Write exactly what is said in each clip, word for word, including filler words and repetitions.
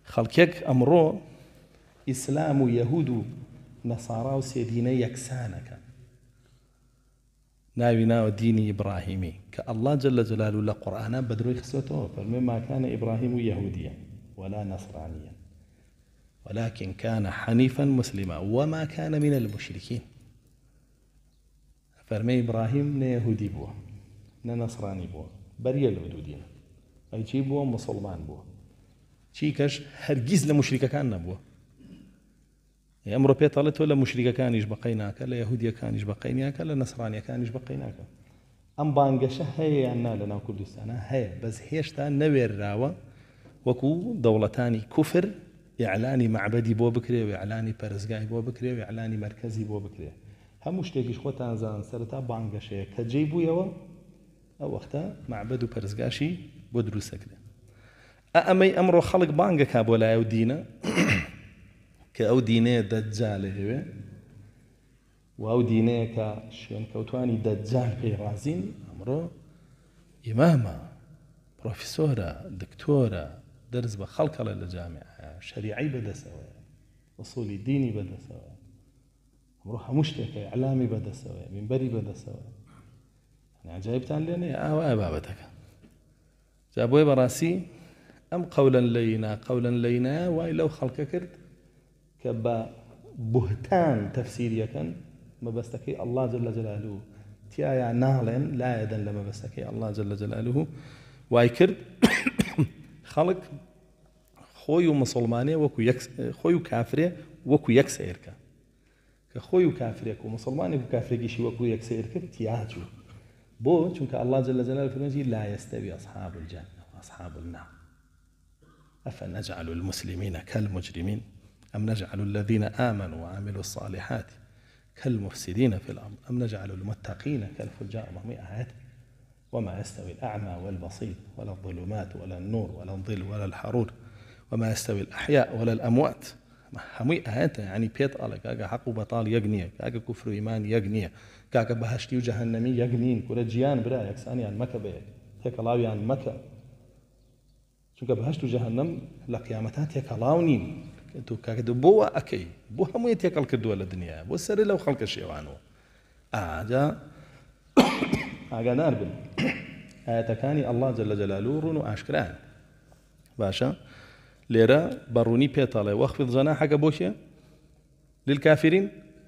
خەڵکێک ئەمڕۆ ئیسلام و یەهود و نەسارا و سێدینە یەکسانەکە ناوی ناوە دینی ئیبراهیمی کە ئەڵڵا جەلە جەلالوو لە قورئانە بە درۆی خستوێتەوە فەرمێ ما كان إبراهيم يهوديا ولا نصرانيا ولكن كان حنيفا مسلما وما كان من المشركين فەرمێ ئیبراهیم نە یەهودی بووە نە نەسرانی بووە بەریە لە دوو دینە ئەی چی بووە موسڵمان بووە چیکەش هەرگیز لە مشریکەکان نەبووە ئەمڕۆ پێتەڵێت تۆ لە مشریکەکانیش بەقەی ناکە لە یەهودیەکانیش بەقەی ناکە لە نەسرانیەکانیش بەقەی ناکە ئەم بانگەشە هەیە یان نا لە ناو کوردستانە هەیە بەس هێشتا نەوێراوە وەکو دەوڵەتانی کوفر ئیعلانی معبەدی بۆ بکرێ و ئیعلانی پەرستگای بۆ بکرێ و ئیعلانی مەرکەزی بۆ بکرێ هەموو شتێکیش خۆتان زانن سەرەتا بانگەشەیە کە جێی بوویەوە ئەو وەختە معبەد و پەرستگاشی بۆ دروستەکرێ ئەمەی ئەمڕۆ خەڵک بانگەکا بۆ لای ئەو دینە کە ئەو دینەیە دەجالە هەوێ و ئەو دینەیە کە شوێنکەوتوانی دەجال پێی ڕازین ئەمڕۆ ئیمامە پرۆفیسۆرە دکتۆرە دەرس بە خەڵکەڵە لە جامعە شەریعەی بەدەستەوەیە ئوسوڵی دینی بەدەستەوەیە ئەمڕۆ هەموو شتێکە ئیعلامی بەدەستەوەیە مینبەری بەدەستەوەیە عجایبتان لێ نەیە ئاوایە بابەتەکە جا بۆیە بەڕاستی ئەم قەولەن لەینا قەولەن لەینایە وای لەو خەڵکە کرد کە بە بوهتان تەفسیریەکەن مەبەستەکەی ئەڵڵا جەلە جەلالوو تیایە ناڵێن لایەدەن لە مەبەستەکەی ئەڵڵا جەلە جەلالوو وای کرد خەڵک خۆی و مسڵمانێ وەکو خۆی و کافرێ وەکو یەک سیرکە کە خۆی و کافرێک و مسلمانێک و کافرێکیشی وەکو یەک سیر کرد تیاجوو بۆ چونکە ئەڵڵا جەلە جەلالوو فەرمێژی لا يستوي أصحاب الجنة وأصحاب النار أفنجعل المسلمين كالمجرمين أم نجعل الذين آمنوا وعملوا الصالحات كالمفسدين في الأرض أم نجعل المتقين كالفجار آيات وما يستوي الأعمى والبصير ولا الظلمات ولا النور ولا الظل ولا الحرور وما يستوي الأحياء ولا الأموات همي آيات يعني بيت الله كاكا حق وبطال يقنية كاكا كفر وإيمان يقنية كاكا بهشتي وجهنمي يقنين كل جيان برا يكساني عن مكة بيك هيك الله عن مكة چونکە بەهشت و جەهەنەم لە قیامەتا تێکەڵاو نین تۆ کاکە بۆ ئەکەی بۆ هەمووی تێکەڵ کردووە لە دنیا بۆ سەرێ لەو خەڵکە شێوانەوە ئاجا ئاگادار بن ئاەتەکانی ئەڵڵا جەلە جەلالوو ڕوون و ئاشکران باشە لێرە بەڕوونی پێتەڵێ وەخفض جەناحەکە بۆ کێ للكافرين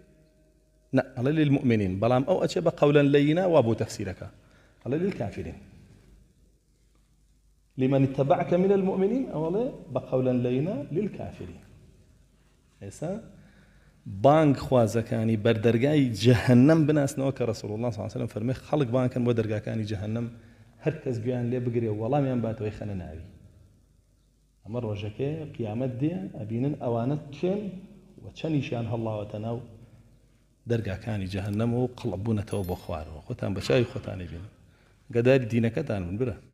لا ئەڵێ للمؤمنين بەڵام ئەو ئەچێ بە قەولەن لەینا وا بۆ تەفسیرەکە ئەڵێ للكافرين لمن اتبعك من المؤمنين أولا بقولا لينا للكافرين إيسا بانك خوازكاني بردرقاي جهنم بناس نوك رسول الله صلى الله عليه وسلم فرمي خلق بانكا بردرقاكاني جهنم هركز بيان لي بقري والله ميان باتوا يخنا ناري أمر وجهك قيامت دي أبينن أوانت كين وچنيشان الله وتناو درقاكاني جهنم وقلبونا توبو خوار وختان بشاي ختاني بين قدار دينك تان من بره